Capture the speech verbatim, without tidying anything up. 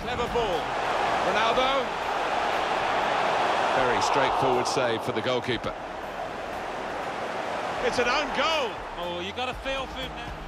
Clever ball. Ronaldo. Very straightforward save for the goalkeeper. It's an own goal. Oh, you got a feel for him now.